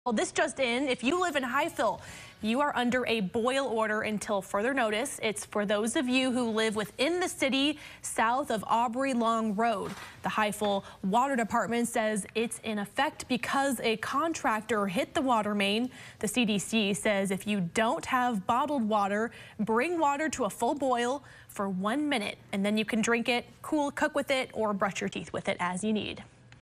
Well, this just in, if you live in Highfill, you are under a boil order until further notice. It's for those of you who live within the city south of Aubrey Long Road. The Highfill Water Department says it's in effect because a contractor hit the water main. The CDC says if you don't have bottled water, bring water to a full boil for 1 minute, and then you can drink it, cook with it, or brush your teeth with it as you need.